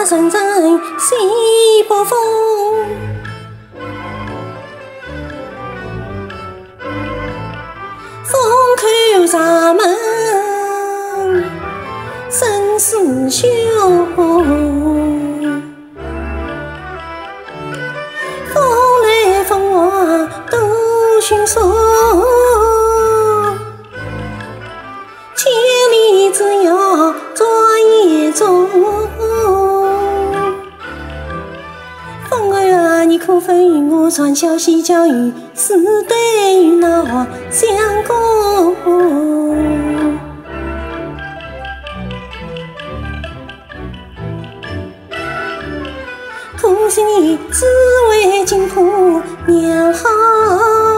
山在西北风。风口上门生死休，风来风往多迅速，千里之遥作眼中。风儿啊，你可否与我传消息，叫与士队与那话相共？可惜你只为金铺娘好。